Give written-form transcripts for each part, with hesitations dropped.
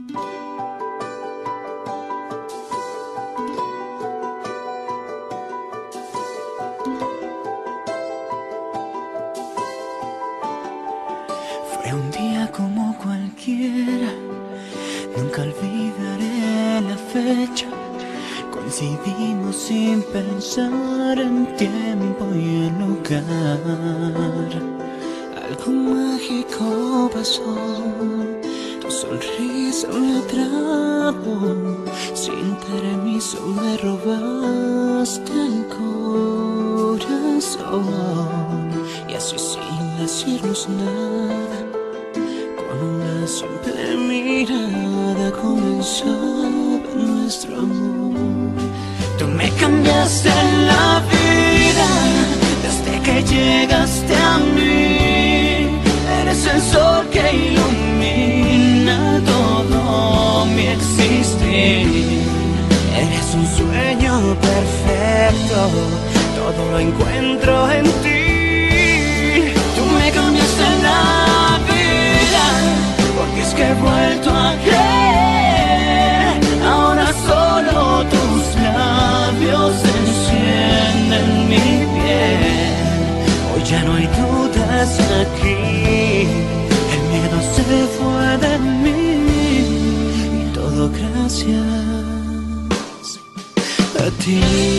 Fue un día como cualquiera, nunca olvidaré la fecha. Coincidimos sin pensar en tiempo y en lugar. Algo mágico pasó, tu sonrisa me atrapó. Sin permiso me robaste el corazón. Y así sin decirnos nada, con una simple mirada comenzaba nuestro amor. Tú me cambiaste la vida desde que llegaste a mí. Eres el sol que ilumina todo mi existir. Eres un sueño perfecto, todo lo encuentro en ti. Tú me cambiaste la vida, porque es que he vuelto a creer. Ahora solo tus labios encienden mi piel. Hoy ya no hay dudas aquí, el miedo se fue de mí. Y todo gracias a ti.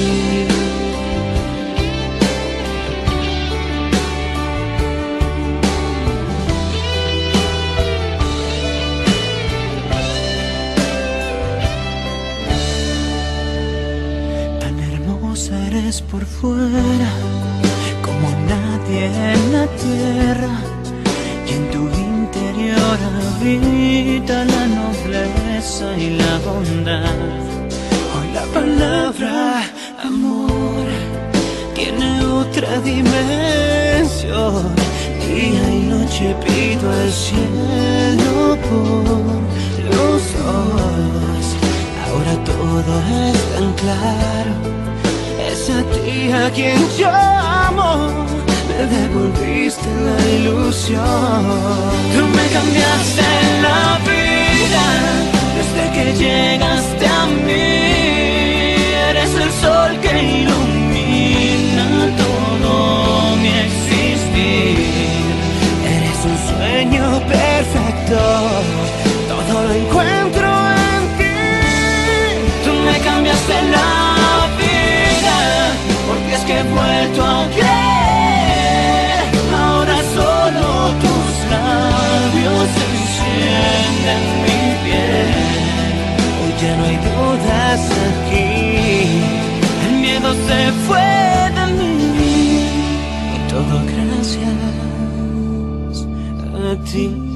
Eres por fuera como nadie en la tierra, y en tu interior habita la nobleza y la bondad. Hoy la palabra amor tiene otra dimensión. Día y noche pido al cielo por los dos. Ahora todo es tan claro. Es a ti a quien llamo, me devolviste la ilusión. Tú me cambiaste la vida desde que llegaste a mí. Eres el sol que ilumina todo mi existir. Eres un sueño perfecto, todo lo encuentro en ti. Tú me cambiaste la porque es que he vuelto a creer. Ahora solo tus labios encienden mi piel. Hoy ya no hay dudas aquí, el miedo se fue de mí. Y todo gracias a ti.